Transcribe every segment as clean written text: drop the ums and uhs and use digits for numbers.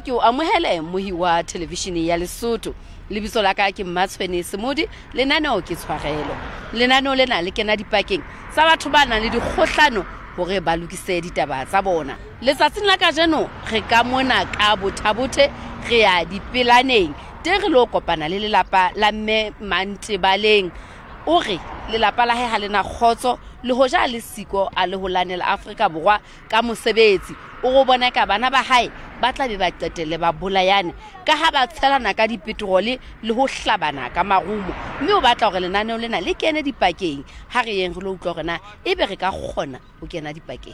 ke o amohele mohi wa televishene ya Lesotho. Lebitso la ka ke Mmatshweni Semodi, lenaneo ke Tsoarelo. Lenaneo lena le kena dipakeng tsa batho ba nang le dikgohlano hore ba lokise ditaba tsa bona. Letsatsing la kajeno re ka mona ka bothabothe re ya dipelaneng teng re lo kopana le lelapa la mme Mantebaleng. O re lelapa la hae ha lena kgotso le hoja le siko a le holanela Afrika Borwa ka mosebetsi. O go bona ka bana ba hae ba tla be ba qetelle ba bolayane ka ha ba tshelana ka dipetrole le ho hlabana ka marumo. Mme o batla hore lenaneo lena le kene dipakeng ha re yeng re lo utlwa rena ebe re ka kgona ho kena dipakeng.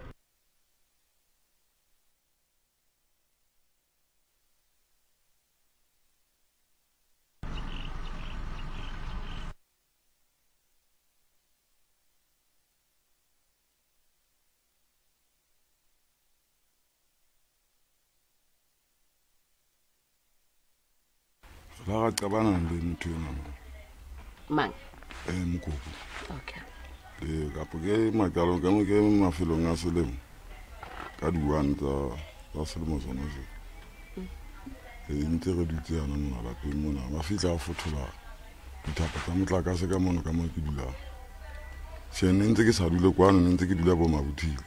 La qabana le motho ena Mang? Mokoko. Okay. Le ka poke makalo ka mo ke mafelong a selemo ka di-1 tsa selemo sona se ntse re dutse yana mona lapeng mona ba fitla a fothola dithapo tsa motlakase ka mono ka mo ke dulang. Ne ntse ke sa dule kwano, ne ntse ke dula bo Mabuthile.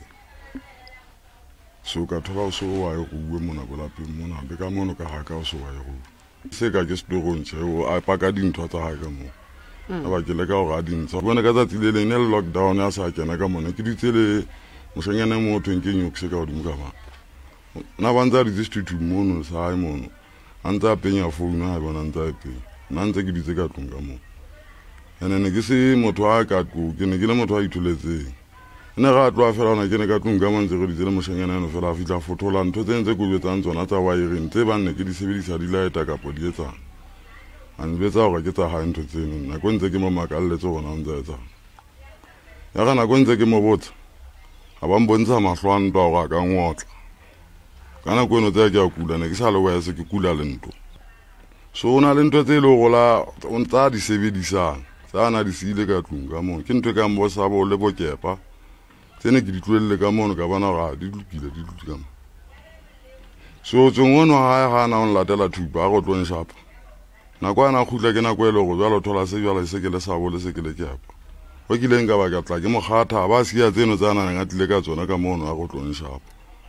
So ka thola o so wa e ruwe mona go lapeng mona be ka mono ka haka o so wa e ruwe. Se ka ke storon tse o a paka dintho tsa hae ka mo ba ke le ka o ga dintho bona ka tsatsi le ne lockdown ya sa kena ka mona ke ditsele moshanyana mo thweng ke nyokse ka hodimo ka ba na banza register to mono sa ai mono anta penya phone ha bona ntsa pe na ntse ke ditse ka tlong ka mo ne ke se motho a ka go ke ne ke le motho a ituletseng ne ga tloa fela ona ke ne ka tlong ka mo ntse go ditsele moshanyana no fela a fitla fotola ntho tse ntse go betsang tsona tsa wa ireng tse ba nne ke di sebedisa di laeta ka po di etsang an betsa go ke tsa ha ntho tseno nna go ntse ke mo makalletse gona ntse etsa ya gana go ntse ke mo botsa a ba mbontsha mahlwana twa go ka ngotla kana go no tsa ke a kula ne ke sa le wa se ke kula le ntlo so ona le ntho tse le go la o ntsa di sebedisang tsana di sile ka tlong ka mo ke ntwe ka mbo sa bo le bokepa tsene ke di tlwelle ka mono ka bana ga di lokile di lutlama so tsongono ha na on latela thupa go tlong shapa na kwa na khutla ke na go ele go jalo thola se jalo se ke le sa bo le se ke le ke apa go kileng ka ba ka tla ke mo kgatha ba sia tseno tsana nga tlile ka tsona ka mono a go tlong shapa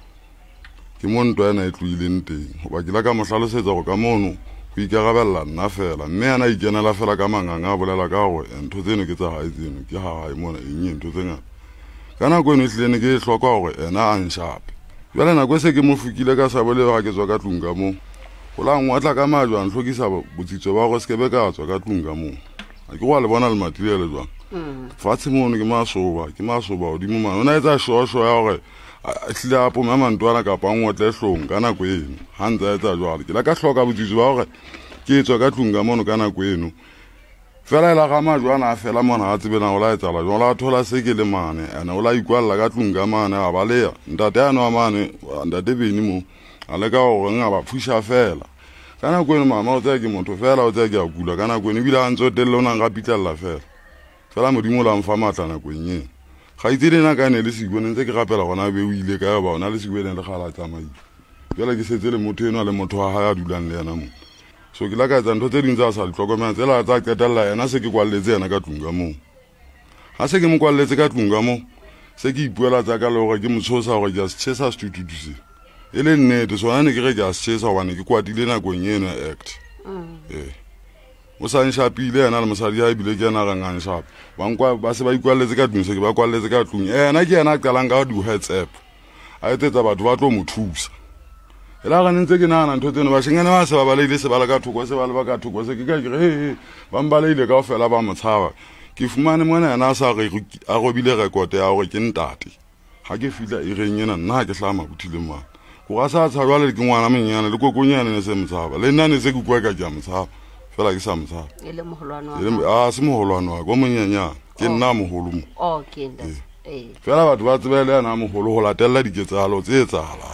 ke monto ena e tlwileng teng go ba ke la ka mo hlalosetsa go ka mono go ikarabella nna fela mme ana ikenela fela ka manganga a bolela ka go ntho tseno ke tsa hae tseno ke ha hae mona eng ntho tse ngata kana go ne tlile ne ke hlokwa gore ena a nshape jwale na go se ke mo fukile ka sa bole ga ke tswa ka tlong ka mo go la ngwatla ka majwa nhlokisa botsitso ba go skebe ka tswa ka tlong ka mo a ke go le bona le material jwang fatshe mono ke masoba o di mo mana ona etsa shosho ya gore a tlile a po mama ntwana ka pa ngotle hlong kana go eno ha ntse etsa jwale ke la ka hloka botsitso ba gore ke tswa ka tlong ka mono kana go eno fela la ga majwana a fela mona a tsebena go la etsa la jwala a thola se ke le mane ene o la ikwalla ka tlong ka mane a ba le ntate ano a mane ntate beni mo a le ka go nga ba phusha fela kana go eno mama o tsa ke motho fela o tsa ke a kula kana go eno bila ntso telle ona nga pitalla fela modimo la mfa matlana go nyen ga itse dena ka ne le sigone ntse ke gapela gona be o ile ka ba ona le sigone le gala tsamai jela ke setse le motho eno le motho wa ha ya dulang le yana mo so ke la ka tsa ntho tse dintse a sa di tlhokomela tsela tsa qetella yena se ke kwalletse yena ka tlong ka mo ha se ke mo kwalletse ka tlong ka mo se ke ipuela tsa ka le gore ke motshosa gore ke a setšhesa setututuse e le nnete sona ne ke re ke a setšhesa gobane ke kwatile nakong eno act o sa nshapile yena le mosadi ya ebile ke yena gang anshape ba se ba ikwalletse ka tlong se ke ba kwalletse ka tlong yena ke yena a qalang ka di-WhatsApp a etetsa batho ba tlo mo thusa e la ga ntse ke nana ntho tseno ba shengene ba se ba baleile se ba le ka thoko se ba le ba ka thoko se ke ka ke he ba mbaleile ka ofela ba motshaba ke fumane mona yena a sa re a robile record ya gore ke ntate ha ke fitla e reng yena nna ke hlama Buthile mana go ga sa tshabala le ke ngwana menyana le kokonyana ne se motshaba le nna ne se ke kwa ka ja motshaba fela ke sa motshaba e le moholwana wa se moholwana wa go monyanya ke nna moholo mo okay fela batho ba tsebele yana moholo go latella diketsalo tse etsahala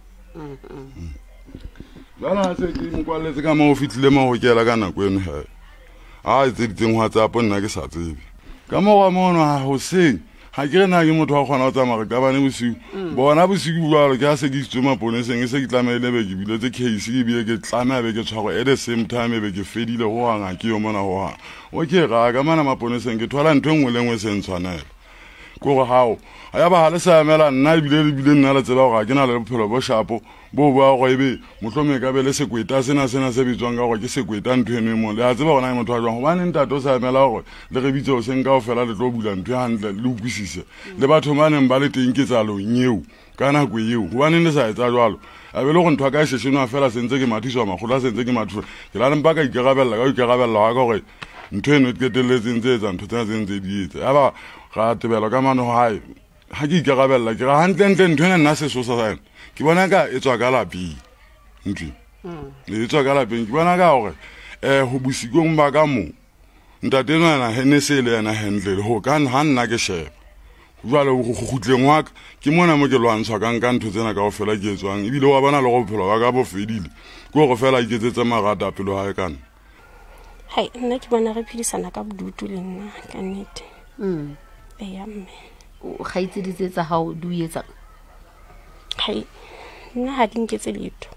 Lana se ke mo kwalletse ka mo fitlile mo go kela ka nako eno he a itse diteng wa tsa ponna ke sa tsebe ka mo wa mono ha ho se ha ke re na ke motho wa kgona go tsamaya ka bane bosiu bona bosiu jalo ke a se ke itse maponeseng se ke tlameile be ke bile tse case ke bile ke tlamea be ke tshwarwa at the same time be ke fedile go hanga ke yo mona ho ha o ke ga ka mana maponeseng ke thola ntwe ngwe le ngwe se ntshwanela ko go hao ya ba hale sa emela nna bile nna le tsela go ga ke na le bophelo bo shapo bo ba go ebe mohlome ka be le sekweta sena se bitswang ka go ke sekweta ntwe eno mo le a tseba gona motho a jwang go bane ntate o sa emela go le re bitse o seng ka o fela le tlo bula ntwe hantle le ukwisise le batho maneng ba le teng ke tsa lo nyeo ka nako eo go bane le sa etsa jwalo a be le go ntwa ka sesheno a fela sentse ke mathiswa magolo sentse ke mathiswa ke la lempa ka ikarabella ga gore ntwe eno ke teletseng tse etsa ntho tsa tse di etsa ya ba ga tebelo ka mano hae ha ke ikarabella ke ga hantle ntwe nna se so sa yena ke bona ka e tswa ka lapeng ntwe e tswa ka lapeng ke bona ka gore ho busikong ba ka mo ntate nna henese le yena handle ho ka nna ke sheba jwale go gutleng wa ke mona mo ke lwantshwa ka ntho tsena ka go fela ke etswang ebile wa bona le go phelo ba ka bo fedile go go fela ke tsetsa magata pelo ha e kana hai nna ke bona re phedisana ka bodutu le nna ka nnete ya mme ga itse ditsetsa ha o du etsa hai nna ha ke nketse letho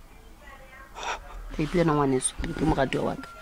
ke pena ngwaneso ke morati wa ka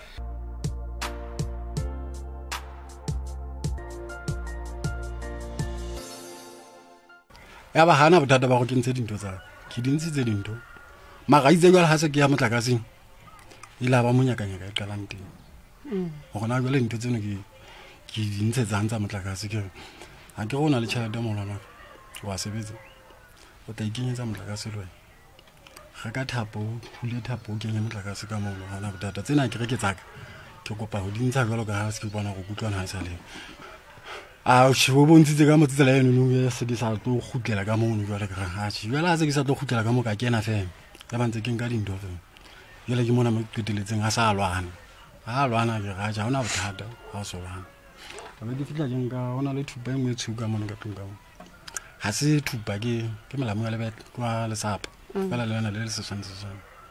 ya ba hana bothata ba go ke ntse dintho tsa ke dintse dintho maga itse jwale ha se ke ya motlakaseng ile ba monyakanyaka e qalang teng go gona jwale dintho tseno ke dintshetsang tsa motlakase ke ha ke gona le tšhelete molwana wa sebetsa o tla ikenyetsa motlakase le wena ga ka thapo hule thapo o kenye motlakase ka moo gona bothata tsena ke re ke tsaka ke kopa go dintsha jwalo ka ha se ke bona go kutlwana ha sa le a o bontshitse ka motsetsela eno no se di sa tlo gutlela ka moo jwale ka ha jwale ha se ke sa tlo gutlela ka moo ka kena fela ya bantse ke nka dintho fela jwale ke mona mo qeteletseng a sa lwana ke ga ja ona bothata ha o so lwana ba di fitla ke nka ona le thupa e nngwe tshuka mona ka tunga ha se thupa ke melamo ya lebet kwa lesapa fela le yona le se santse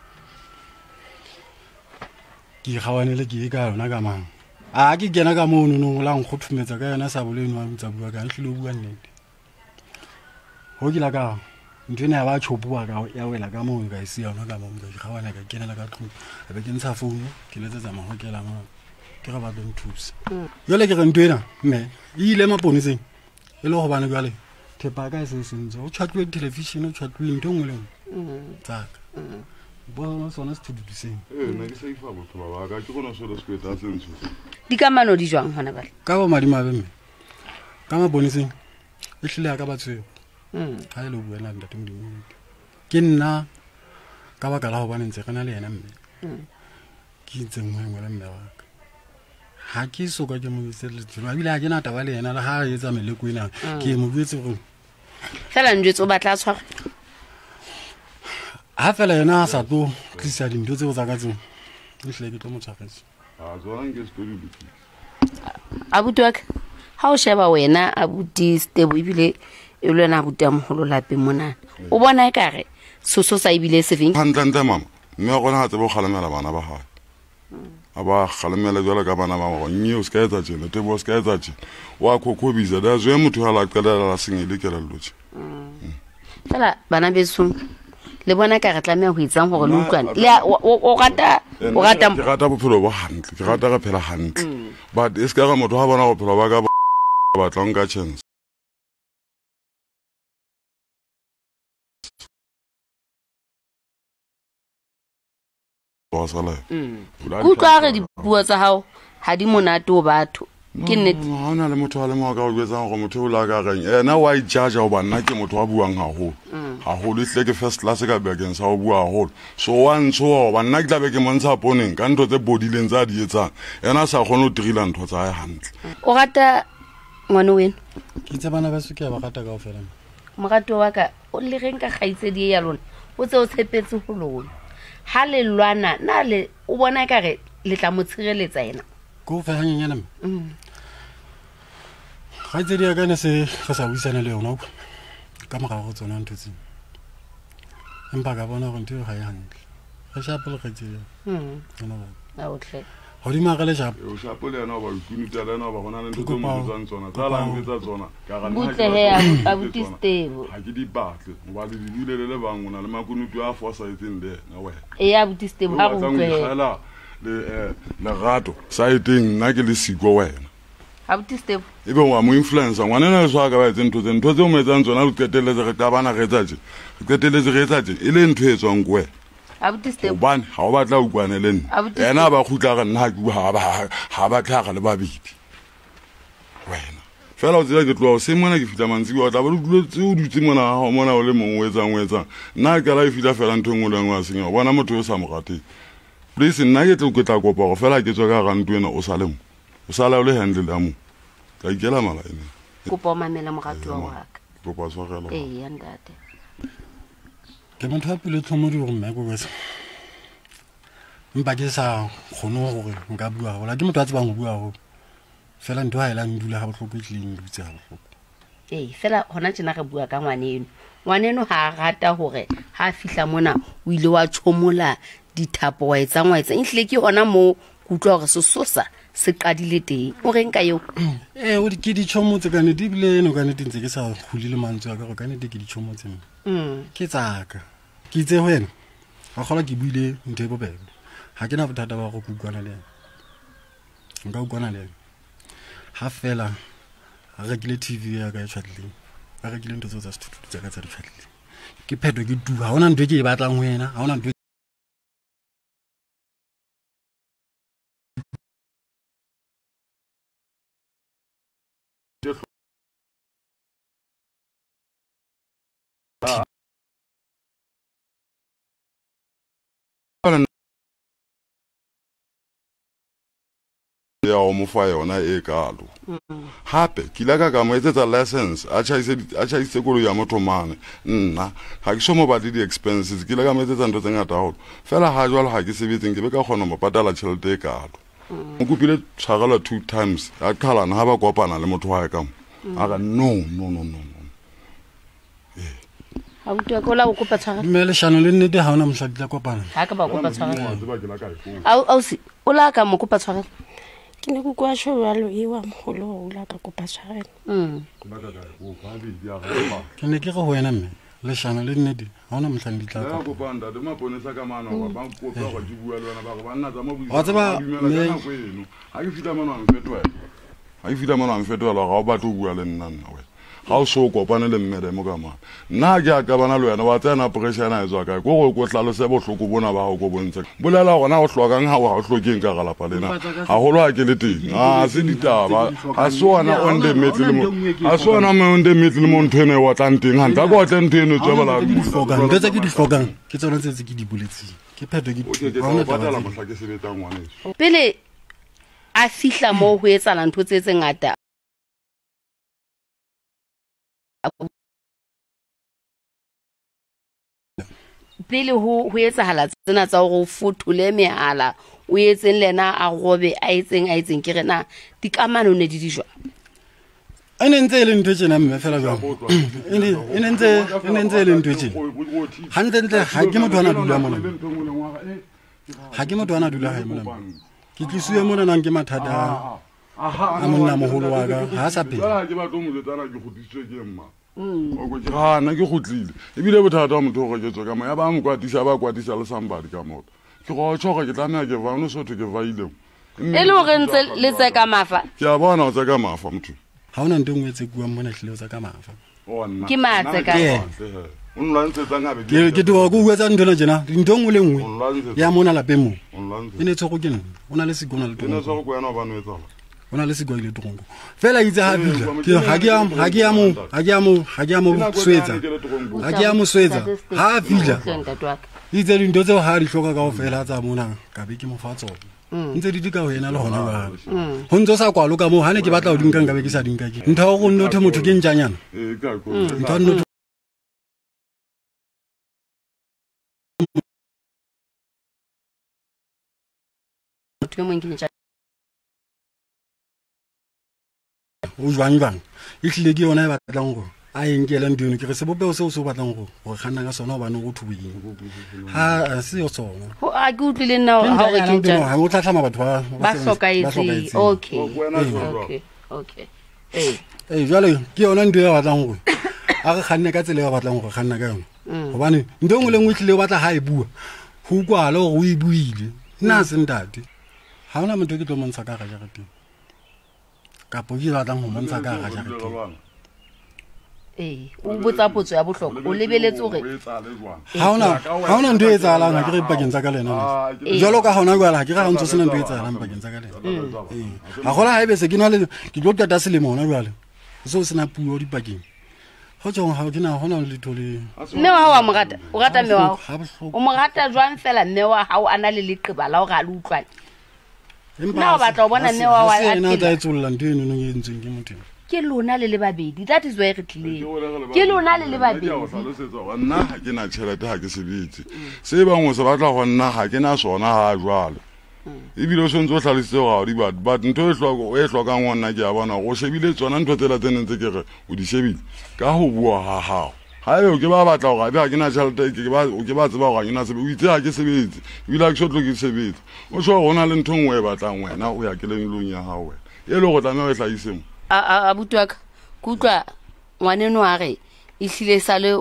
ke gawanele ke ka yona ka mang a ke kena ka moo no la go thumetsa ka yona sa boleno wa ntsa bua ka hlile bua nnete ho ke la ka ntwena ya ba chopuwa ka ya wela ka moo ka isi yona ka moo ka gawana ka kenela ka tlung a be ke ntsha phone ke letsetsa mahokela mo ke ga ba don't thusa jole ke re ntwena mme ile maponeseng e le go bana jale thepa ka se sentse o chatwe television o chatwe ntho ngwe le tsaka bona sona se tuduseng nna ke sa ifa botho ba ka ke gona so le skweta sentse dikamano di jwang hona bale ka ba madimabe mme ka maponeseng e hlile ya ka batsweng ha ile bua nna ntate modimo ke nna ka baka la go bana ntse kana le yena mme ke ntse ngwe le mme wa ka ha ke soka ke mo itse le tsela bile ha ke na taba le yena le ha e etsa meleko ena ke mo buetse go fela njwetso ba tla tshwara ha fela yena sa tlo tlisa dintho tseo tsa ka tseng e hlile ke tlo mo tshwaretse a tsona nke story buti abuti wa ka ha o sheba wena abuti stebo ebile e le na abuti a moholo lapeng mona o bona e kare soso sa ebile seveng hantle mama mme gona ha tsebo kgalemela bana ba gae a ba kgalemela jwale ka bana ba go nnye o ska etsa tjena tebo o ska etsa tjena wa khokhobiza da zwe motho ha la qelela la sengele ke la lotse fela bana beso le bona ka re tlamea ho itsang gore le utlwane le o rata bophelo bo hantle ke rata ga phela hantle but e ska ga motho ha bona go phelo ba ka ba tlong ka chance utlwa re dipuo tsa hao ha di monate o batho ke nnete ha ona le motho a le mo ka go jwetsa go motho o la ka reng ena wa ijaja go banna ke motho wa buang haholo haholo ihle ke first class ka bekeng sa go bua haholo so wa ntsho banna ke tla be ke montsha poneng ka ntho tse bodileng tsa di etsang ena sa kgone o tirila ntho tsa hae hantle o rata ngwana wena ke tsa bana ba se ke ba rata ka ofela morato wa ka o le reng ka kgaitsedi ya lona o tse o tshepetse go lona ha le lwana na le o bona ka re le tla mo tshireletsa yena go fa hanyana kgaitsedi ya ka ne se re sa buisana le yona ka morago go tsona ntho tseng empa ka bona go ntho ga ya hantle re shape le kgaitsedi a otlhe Ho di magale jap. O shapo le yena ba ikunita le yena ba gona le ntho tse mo tsang tsona. Tsa la ntse tsona. Ka ga Butle he abuti stable. Ha ke di batle. Mo ba le dile le bang ona le makunutu a foresighting there na wena. E abuti stable ha go utlwe. Le gato saiteng nna ke le siko wena. Abuti stable. Ebe wa mo influencer ngwana le swa ka ba etse ntho tse o mo etsang tsona le qeteletse re tabana re etsaje. Re qeteletse re etsaje e le ntho e tswang ko wena. Abuti stable. Bane ha o batla o kwane le nna. Ena ba khutla ga nna ha ba tlhaga le babedi. Wena. Fela o tsela ke tloa o se mona ke fitla mantsi wa tla ba dutse o dutse mona ha mona o le mongwe o etsang. Nna ka la e fitla fela ntho ngwe le ngwe a senya. Bona motho o sa mo rateng. Please nna ke tla kopa go fela ke tswa ka ga ntwena o sa le mo. O sala o le handle la mo. Ka ikela mala ene. Kopa o mamela mogato wa ka. Kopa Tsoarelo. Eh ndate. Ke motho a pele tlhomodi go mme go wetsa. Mpa ke sa khono gore nka bua go la ke motho a tsebang go bua go. Fela ntho ha ela ndula ga botlhoko tleng dutse ga botlhoko. Fela hona tsena re bua ka ngwaneno. Ngwaneno ha rata hore ha fihla mona o ile wa chomola dithapo wa etsa inhle ke hona mo kutlwa gore sesosa se qadile teng o reng ka yo o di ke di chomotse ka ne di bile no ka ne tintse ke sa khulile mantswe ka go ka ne ke di chomotse ke tsaka ke itse wena ga gola ke buile nthe bobebe ha ke na bothata ba go kukwana le nka ukwana le ha fela ha re kile TV ya ka e tshwatlile ha re kile ntho tsa sethutu tsa ka tsa di tshwatlile ke pheto ke tu ha ona ntwe ke e batlang wena ha ona ntwe ya o mo fa yona e kalo hape ke la ka mo etsetsa license a chaise kolo ya motho mane nna ha ke so mo ba di expenses ke la ka mo etsetsa ntho tse ngata holo fela ha jwalo ha ke sebetseng ke be ka kgona mo patala tšhelete e kalo mo kopile Tsoarelo 2 times a qhalana ha ba kopana le motho wa ka mo a ga no ha o twa kola o kopa Tsoarelo mme le shano le nnete ha ona mohladi tla kopana ha ka ba kopa Tsoarelo au si o la ka mo kopa Tsoarelo ke ne go kwa Tsoarelo e wa mogolo o la ka kopa Tsoarelo ke ne ke go wena mme le shano le nnete ha ona mohladi tla ka kopanda de maponesa ka mana ba kopa go di bua le wena ba go banna tsa mo buisa wa tseba ha ke fitla mona ang fetola ga o batla o bua le nna wena ga o so kopane le mmede mo ka mana nna ke a ka bana le wena wa tsena pressure na etswa ka go go tlalose bohloko bona ba go bontsha bolela gona go hlokang ha o hlokeng ka galapa lena ga go lwa ke le teng se ditaba a sona on the middle mo a sona mo on the middle mo nthene wa tlanteng ha ntla go tle nthene tswe bala ntse ke di hlokang ke tsona tse ke di buletse ke pheto ke bona patala mohla ke sebetsang ngwaneso pele a fihla mo ho etsa ntho tse ngata pele ho etsahala tsena tsa go fothole mehala o etseng lena a gobe a etseng ke rena dikamano ne di dijwa ene ntse le ntwe tsena mme fela jwa ene ntse le ntwe tsena hantle ha ke motho ana dula mona ha ke motho ana dula ha mona ke tlisue mona nang ke mathata a monna mogolo wa ka ha sa phela ke batlo mo tsana ke godisitswe ke mma o go jana ke gotlile ebile bothata wa motho go jetswa ka mo ya ba mo kwatisa le somebody ka mo ke go tshoga ke tlamela ke va no so ke vaile e le gore ntse le tse ka mafa ke a bona o tse ka mafa motho ha ona ntwe ngwe tse kuwa mona hlile o tsa ka mafa ke matse ka ke twa go bua tsa ntona jena ntho ngwe le ngwe ya mona lapeng mo ene tsego ke nna ona le sikona le tona go kwena ba no etsa ona le siko ile tongo fela itse ha bila ke ha ke ya mo swetsa ha bila itse di ntho tseo ha di hloka ka fela tsa mona ka be ke mo fa tsona ntse di ka wena le gona ba ho ntse sa kwalo ka mo ha ne ke batla o dinka nka be ke sa dinka ke ntho go nnothe motho ke ntjanyana ntho nnothe o jwang e hlile ke yona e batlang go a enkela nteno ke re sebopeo seo se o batlang go kganna ka sona gobane go thuboeng ha se yo sona a ke utlwile nna ha o re ke tjana ha o tlatlhama batho ba hlokaetse okay jwale ke yona ntho ya batlang gore a re kganne ka tsela ya batlang gore kganna ka yona gobane ntho engwe le ngwe tlile o batla ga e bua go ukwala gore o e buile nna se ntate ga ona motho ke tlo montsha ka ga jareteng kapo ke batlang go montsha ka ga jareteng o botsa potso ya bohlokwa o lebeletse gore ha ona ntho e etsahalang ga ke re pakeng tsa ka lena jalo ka gona jwale ga ke ga ntse sena ntho e etsahalang pakeng tsa ka lena ga gola ga ebe se ke tlo qeta selemo gona jwale seo se na puo dipakeng go tsong ga ke na gona le thole mme wa mo rata o rata mme wa o mo rata jwang fela mme wa hao ana le leqeba la o ga le utlwane nna o batla o bona mme wa ena tla etsolla ntho eno no e ntseng ke motho ke lona le babedi that is why re tlile ke lona le babedi nna ha ke na tšhelete ha ke sebetse se bang o se batla go nna ha ke na sona ha jwale ebile o sentse o tlhalositse go di but ntho e hlokang go nna ke a bona go shebile tsona ntho tse latene ntse ke re o di shebile ka go bua ha hao ha eo ke ba batla go ga ke na tšhelete ke ba tseba go ga ke na sebetse o itse ha ke sebetse ebile ha ke sotlo ke sebetse o so go na le ntho nngwe e batlang wena o ya kelelong ya hao wena e le go tlamela o hlaisemo abuti wa ka ke utlwa ngwaneno a re e hlile sale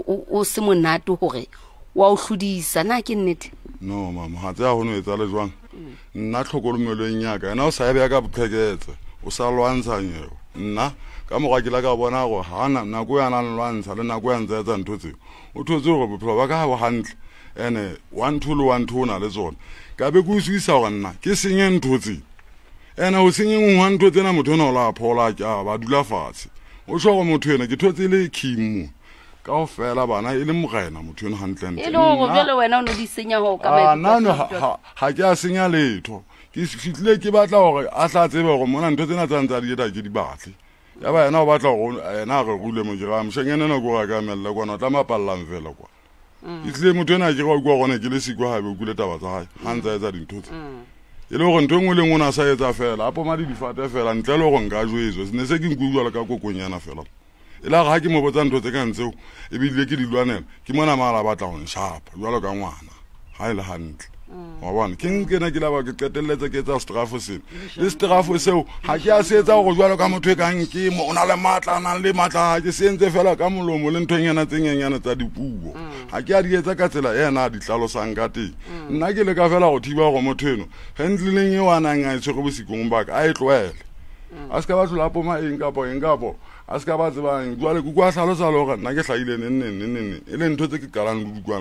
o se monate gore wa o hlodisa na ke nnete no mama ha tsa go no etsa le jwang nna tlhokolomelong ya ka ena o sa ebe ka boqheketse o sa lwantshanyeo nna ka mogwa ke la ka bona go hana nako ya nang lwantsha le nako ya ntse etsa ntho tseo o thotse gore bophelo ba ka ha bo hantle ene 1 2 le 1 2 na le tsona ka be go suisa go nna ke senye ntho tse ena o senyeng ngwa ntho tsena motho ona o la phola ka ba dula fatshe o tsho go motho ena ke thotse le khimo ka o fela bana e le mogena motho ena hantle e le go jwale wena o no di senya ho ka ba nano ha ke a senya letho ke fitlile ke batla gore a tla tsebe gore mona ntho tsena tsa ntse di eta ke di batle ya ba yena o batla go ena re rule mo jira mshengene no go ga mella kwana tla mapallang fela kwa itlile motho ena ke go kwa gone ke le sikwa ha be o kule taba tsa hae ha ntse etsa dintho tse e le gore ntho engwe le ngwe na sa etsa fela apo ma di difate fela ntle le go nka jwezo ne se ke nkuwa ka kokonyana fela e la ga ke mo botsa ntho tse ka ntseo e bile ke di lwanela ke mona mala batla go nshapa jwalo ka ngwana ha ile hantle wa bona ke nkena ke la ba ke qetelletse ke etsa strafo se le strafo seo ha ke a se etsa go jwalo ka motho e kang ke mo ona le matla na le matla ke se ntse fela ka molomo le nthonyana tsenyenyana tsa dipuo ha ke a di etsa ka tsela ena di tlalosang ka teng nna ke le ka fela go thiba go motho eno handleng e wana nga itse go bosikong ba ka a e tloele a se ka ba tlola poma eng kapo a se ka ba tsebang jwale ke kwa tlhalosa le gore nna ke tlhaile nenne e le ntho tse ke qalang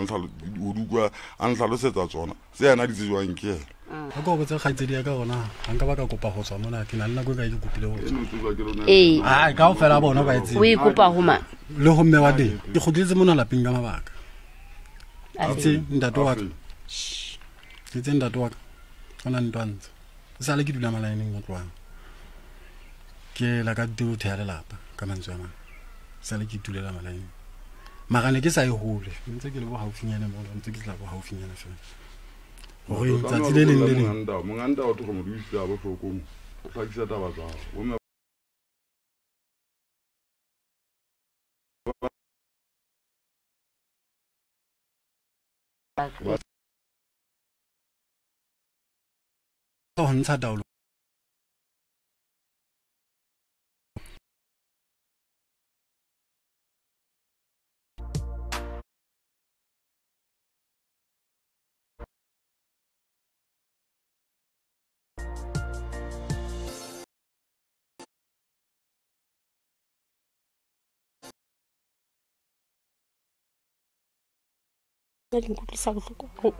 dukwa a ntlhalosetsa tsona se yana di tsejwang ke ena ga go botsa kgaitsedi ya ka gona ga nka ba ka kopa go tswa mona ke na le nako e ka ke kopile go ka o fela bona ba etse o e kopa go ma le go mme wa teng ke godiletse mona lapeng ka mabaka itse ntate wa ka ona ntwantse e sa le ke dula malaeneng mo tloang ke la ka teo thea lelapa ka mantswe a mang sa le ke itulela malaeneng magane ke sa e hole ntse ke le bo haufinyana mo ntse ke tla bo haufinyana fela gore tsatsi le leng monganda o tlo mo duisa bo hlokong o tlhakisa taba tsa go ntsha taolo nkutlwisa bohloko haholo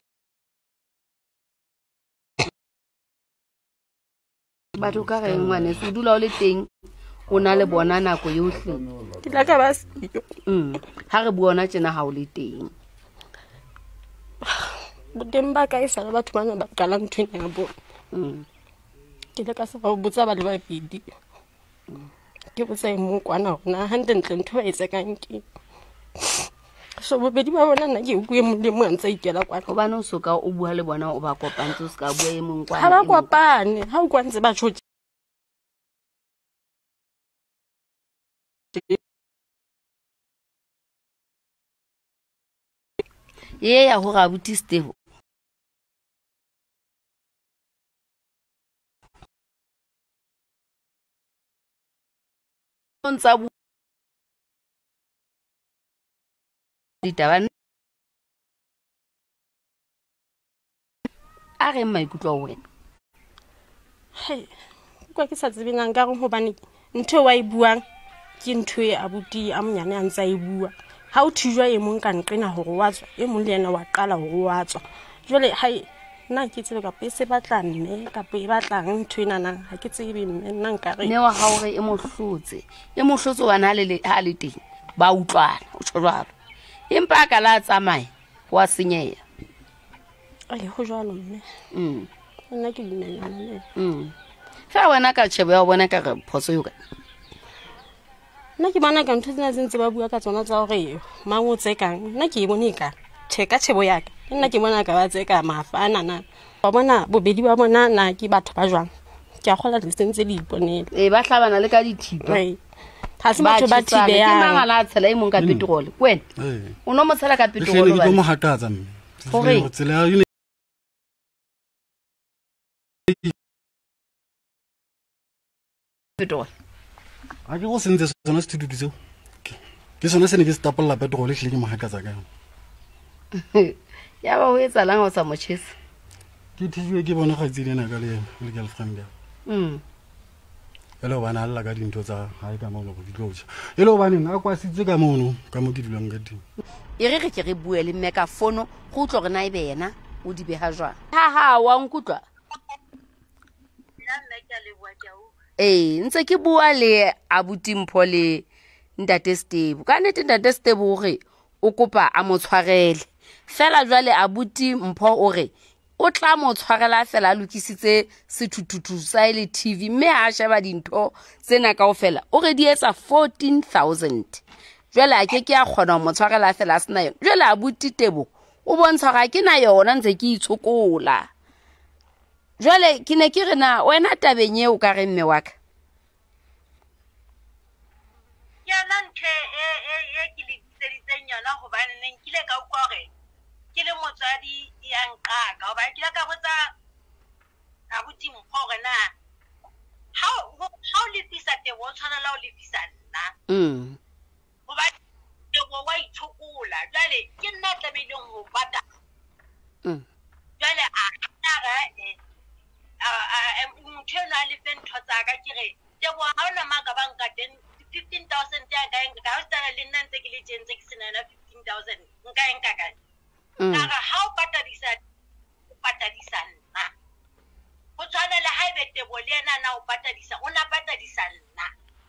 batho ka re ngwane se dula o le teng o na le bona nako yohle ke la ka ba siyo ha re buona tjena ha o le teng boteng ba ka e sa le batho bana ba qala ntweng ya bona ke le ka sa ba botsa ba le babedi ke botsa mo kwana hona hantle ntho ba etsa kang ke so bobedi ba bona nna ke bue mo le mo ntse ikela kwana go bana o soka o bua le bona o ba kopantse o ska bua e mong kwana ha ba kopane ha o kwantse ba ye ya ho ga abuti Steve ntsa bu ditaba a re maikutlo a wena Hey, kwa ke sa tsebinang ka go hobane ntho wa e buang ke ntho e abuti a monyane a ntsa e bua ha o thijwa e mong ka nqena hore wa tswa e mong le yena wa qala hore wa tswa jole hai nna ke tsebe ka se batla mme ka e batlang ntho ena nang ha ke tsebe mme nna nka re ne wa ga hore e mohlotse wa na le ha le teng ba utlwana o tshwaro empa ka la tsamaya wa senyeya ai ho jalo mme nna ke dumellana le fa wena ka tshebo ya bona ka re phoso yo ka nna ke bona ka ntho tsena tse ba bua ka tsona tsa hore mango tse kang nna ke bone ka cheka tshebo ya ka nna ke bona ka ba tse ka mafana na ba bona bobedi ba bona na ke batho ba jwang ke a gola le sentse le iponele ba hlabana le ka dithipa ha se batho ba thibe ya ke mangala a tshela e mong ka petrol wena o no mo tshela ka petrol ba ke mo hakatsa mme hore tsela ya petrol a ke go sentse sona sethututu seo ke sona se ne ke stapolla petrol hle ke mo hakatsa ka ya ba ho etsa lang o sa mo tshisa ke thiwe ke bona ga tsile na ka le girlfriend ya hello bana alla ka dintho tsa hae ka mono go ditlotsha hello baneng a kwasitse ka mono ka mo ke dulang ka teng e re ke re bue le mme ka fono go tlo re na e bena o di beha jwang ha wa nkutlwa ntse ke bua le abuti Mpho le ntate Steve ka nete ntate Steve o re o kopa a mo tshwarele fela jwale abuti Mpho o re o tla mo tshwarela fela a lokisitse sethuthuthu sa ile TV mme a sheba dintho tsena kaofela o re di etsa 14,000 jwale a ke a kgona mo tshwarela fela a sena yona jwale abuti Tebo o bontsha ga ke na yona ntse ke itshokola jwale ke ne ke re na wena tabeng e o ka re mme wa ka ya nanthe e ke le tseditseng yona hobane ne nkile ka ukwa hore ke le motswadi ya nqaka hoba ke la ka botsa abuti Mpho hore na ha o lefisa Tebo o tshwanela o lefisa nna hoba Tebo wa itshokola jwale ke nna tlameileng ho pata jwale motho eno a lefe ntho tsaka ke re Tebo ha ona maka ba nka 15,000 ya ka enka ka ho le nna ntse ke le tjentse ke sena 15,000 nka enka ka kara ha o patadisa nna ho tshwana le ha ebe Tebo le yena na o patadisa o na patadisa nna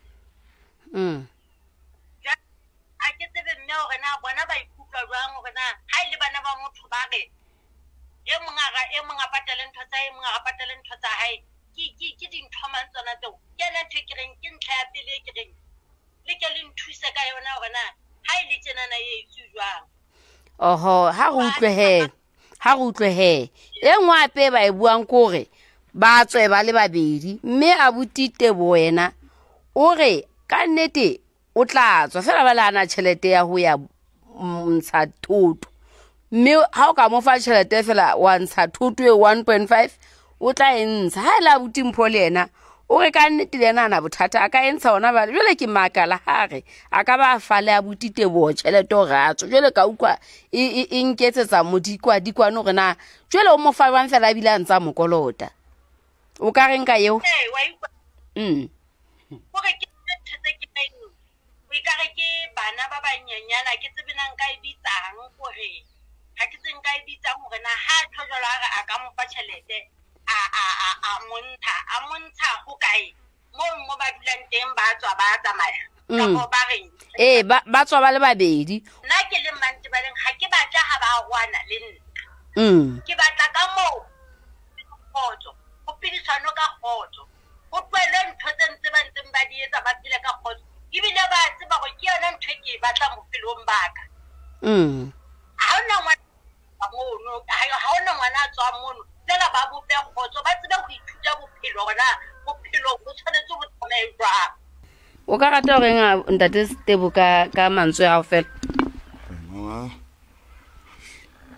a ke tsebe mme hore na bona ba ikutlwa jwang hore na ha ile bana ba motho ba re e mong a patale ntho tsa e mong a patale ntho tsa hae ke dintho mang tsona tseo ke yena ntho ke reng ke ntlha ya pele ke reng le ke le nthuse ka yona hore na ha ile tjenana e etsu jwang oho ha go utlwe he e ngwe ape ba e buang kore ba tswe ba le babedi mme abuti Tebo wena o re ka nnete o tla tswa fela ba lana tšhelete ya ho ya ntsha thoto mme ha o ka mo fa tšhelete fela wa ntsha thoto e 1.5 o tla e ntsha ha ile abuti Mpho le yena o re ka nnete le yena na bothata a ka entsha ona ba jwale ke makala hare a ka ba fa le abuti Tebo tšhelete o ratso jwale ka ukwa e nketsetsa dikwane gore na jwale o mo fa bang fela bila ntsa mokolota o ka reng ka yeo hore ke tshetse ke neng o ikare ke bana ba banyenyana ke tsebenang ka e bitsang hore ha ke tseng ka e bitsang hore na ha tlhojolo a ka mo fa tšhelete a montsha ho kae mo ba dulang teng ba tswa ba tsamaya ka mo ba reng ba tswa ba le babedi nna ke le Mantebaleng ha ke batla ha ba rwana le nna ke batla ka moo kgotso go pidisano ka kgotso go tlwele ntho tse ntse ba ntseng ba di etsa ba phele ka kgotso ebile ba tseba gore ke yona ntho e ke e batlang bophelong ba ka ha ona ngwana a tswang mono fela ba bope kgotso ba tsebe go ithuta bophelo gona bophelo bo tshwanetse go tsamaye jwang o ka rata gore ntate Tebo ka mantswe a fela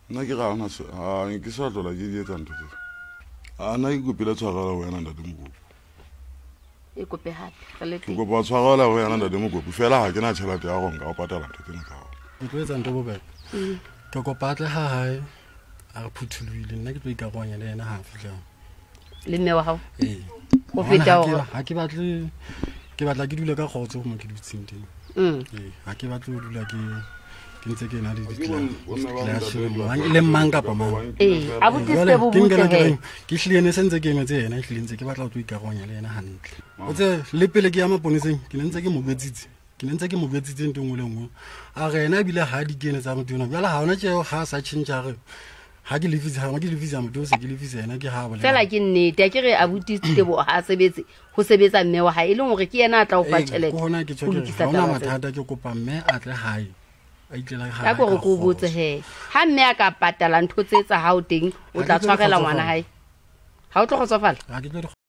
nna ke ga ana ke sa tlola ke di etsa ntho tse ana ke kopile tshwarelo go yana ntate mokopi e kope hape re le ke kopa tshwarelo go yana ntate mokopi fela ga ke na tšhelete ya go nka go patala ntho tsena ka go ke tlo etsa ntho bobebe ke kopatle ha hae a re phuthulohile nna ke tlo ikaronya le yena ha fihla le mme wa hao ee go feta hore ha ke batla ke dule ka kgotso mo ke dutseng teng ee ha ke batle go dula ke ntse ke na le le mang kapa mang abuti se bo botse ke hlile se ntse ke emetse yena hlile ntse ke batla go tlo ikaronya le yena hantle o tse le pele ke ya maponeseng ke ntse ke mo betsitse ntho ngwe le ngwe a re ena bile ha di kene tsa motho yona bjala ha ona tšeo ga sa tšhentšha re ha ke lefisa motho o se ke lefisa yena ke ha fela ke nnete a ke re abuti Tebo ha sebetse go sebetsa mme wa hae e leng gore ke yena a tla o fa tšhelete go hona ke tshwere ga ona mathata ke kopa mme a tle hae ka gore go botse he ha mme a ka patala ntho tse tsa hao teng o tla tshwarela ngwana hae ha o tlo gotsofala ha ke tlo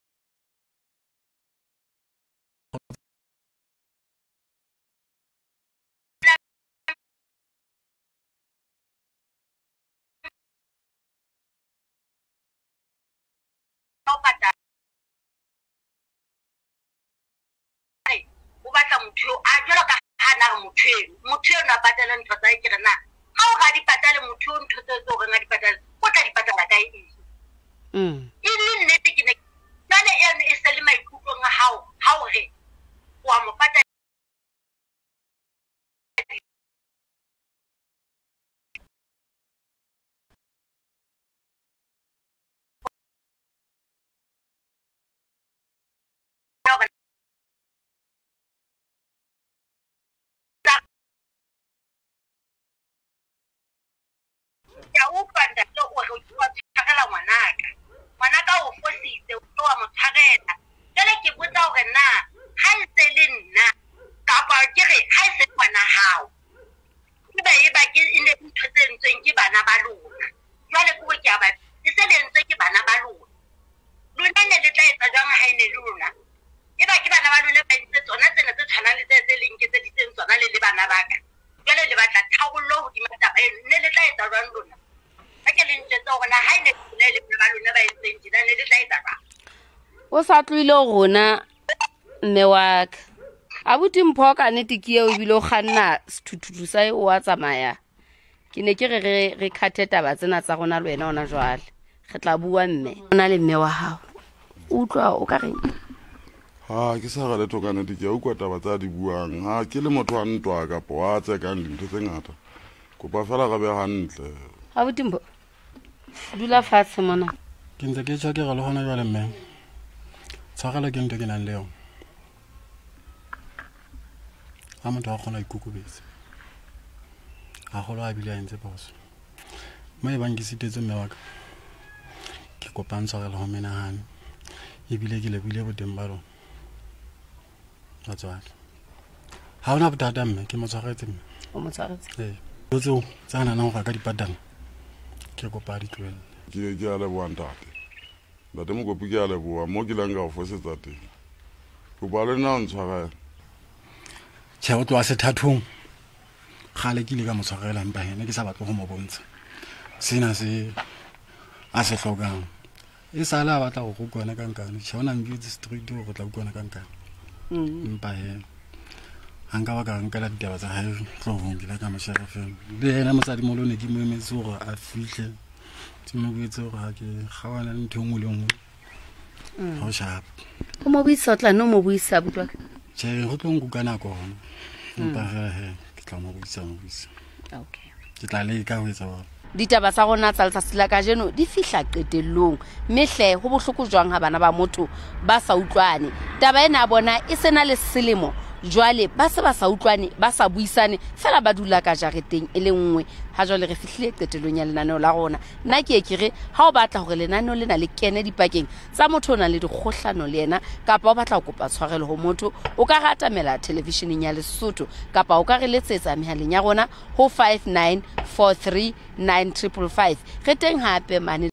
o batla motho a jalo ka hana motho na patala ntho tsa ke rena ha o ga di patale motho ntho tse tso re nga di patala o tla di patala ka eng e le nnete ke ne tsane e se le maikutlo nga ha o re wa mo patala ya o panda tlo o re o tshakela ngwanaka o fositse o tlo wa mo tshakela jale ke botsa hore na ha e se le nna kapa ke re ha e se ngwana hao e ba ke ine ntho tse ntseng ke bana ba lona jale ke go ke aba e se le ntse ke bana ba lona ne le tla etsa jang ha ene lona e ba ke bana ba lona ba ntse tsona tsena tse tshwanang le tse leng ke tse ditseng tsona le bana ba ka jale le batla tharollo hodima taba eno ne le tla etsa jang lona o sa tloile rona mme wa ka abuti mpho ka nnete ke eo ebile o kganna sethuthuthu sa o a tsamaya ke ne ke re khathe taba tsena tsa rona le wena ona jwale re tla bua mme ona le mme wa hao utlwa o ka reng ha ke sa ga le tokana di ke ukwa taba tsa di buang ha ke le motho a ntwa ka po a tse ka dintho tse ngata kopa fela ga be hantle abuti mpho dula fatshe mona ke ntse ke tshwa ke ga le gona jwale mme tshwarelo ke ntho ke nang le yone ha motho a kgona ikukubetsa a golo a bile a ntse phoso mo e bang ke sitetse mme wa ka ke kopang tshwarelo go menagane ebile ke lebile boteng ba lona batswadi ha ona bothata mme ke mo tshwaretse mme o mo tshwaretse dilo tseo tsa nanang go ka dipatana ke kopa di tloele ke a leboa ntate mokopi ke a leboa mo ke lang ka go fosetsa teng kopa le nna o ntshwarela tšhe o tloa sethathong gale ke ile ka mo tshwarela empa ene ke sa batle go mo bontsha sena se a se tlhokang e sale a batla go kwana kankane tšhe o nambetse street go tla kwana kankane empa he ha nka ba ka nkela ditaba tsa gae tlhogong ke la ka mošerefeng le ena motsadi molo ne ke mo emetse gore a fitlhe ke mo boetse gore ga ke gawana le ntho ngwe le ngwe ga o shapa o mo buisa o tla no mo buisa butwa tšhe go tlo nkuka nako gona empa fela he ke tla mo buisa okay ke tla leka go etsa bona ditaba tsa rona tsa letsatsi la kajeno di fihla qetellong mehle go bohloko jwang ha bana ba motho ba sa utlwane taba ena bona e sena le selemo jwale ba se ba sa utlwane ba sa buisane fela ba dula ka jareteng e le nngwe ha jwale re fihlile qetellong ya lenaneo la rona nna ke ekere ha o batla hore lenaneo lena le kene dipakeng tsa motho o nang le dikgohlano le yena kapa o batla go kopa tshwarelo ho motho o ka ratamela televisioneng ya Lesotho kapa o ka re letsetsa mehaleng ya rona ho 59439555 re teng hape mane